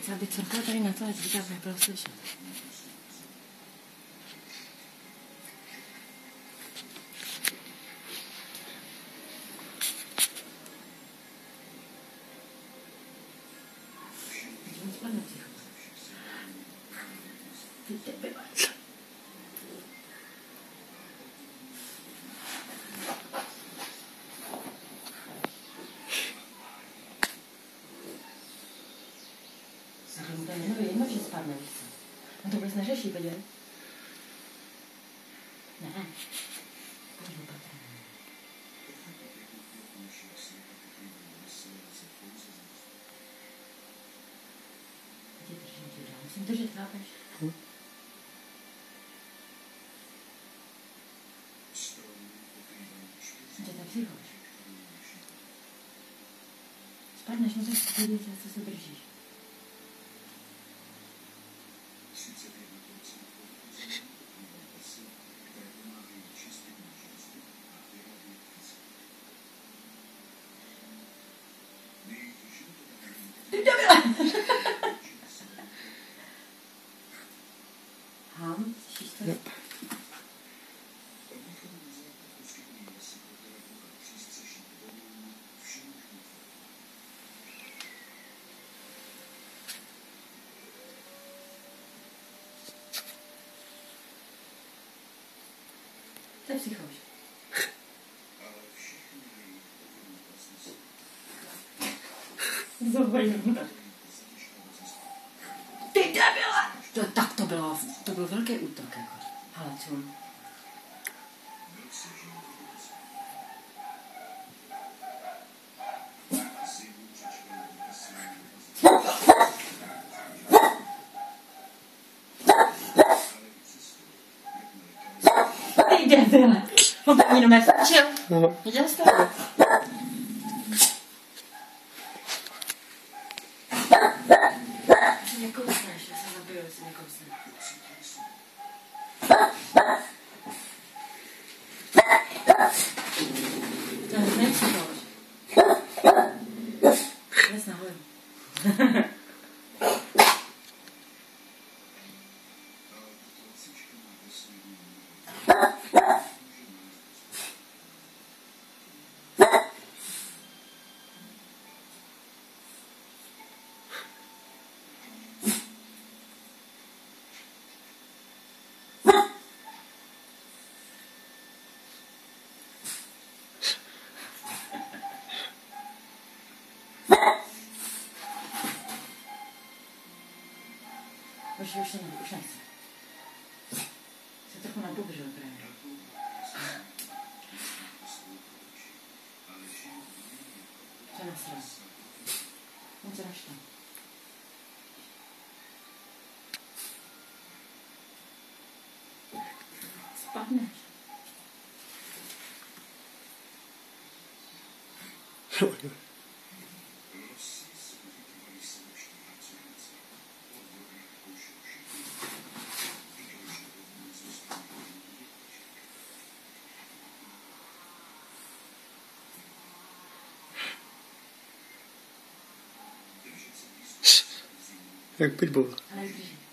Chtěla by cvrkla tady na to, ať říká, aby nebylo slyšet. Spadne ticho. Ty debile. To je jenom že spadne, víš co? On to vůbec neřeší, podívej. Ne. Pojď opatrně. Teď je držím tě dál. Musím držet, chápeš? Tě tak přichoď. Spadneš, no tak podívej, co se držíš. Ty debile! Ham, slyšíš to? Yep. To je psychoš. Ty debile! Tak to byl velký útok, jako. Hele, co? Ty debile! On tak jenom nestačil. Viděl jsi to? Nekousneš, já se zabiju, jestli nekousneš. To je nepřichoď. Vles nahoru. Už nechci. Se trochu nabubřil právě. Co nasral? Moc rašta. Spadneš. Jak pitbull. Ale